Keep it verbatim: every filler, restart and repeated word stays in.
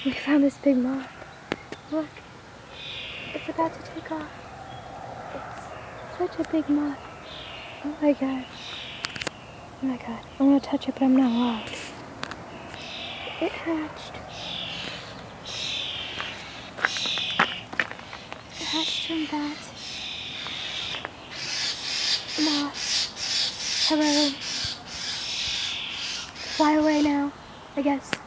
We found this big moth. Look, it's about to take off. It's such a big moth. Oh my god. Oh my god. I want to touch it, but I'm not allowed. It hatched. It hatched from that moth. Hello. Fly away now, I guess.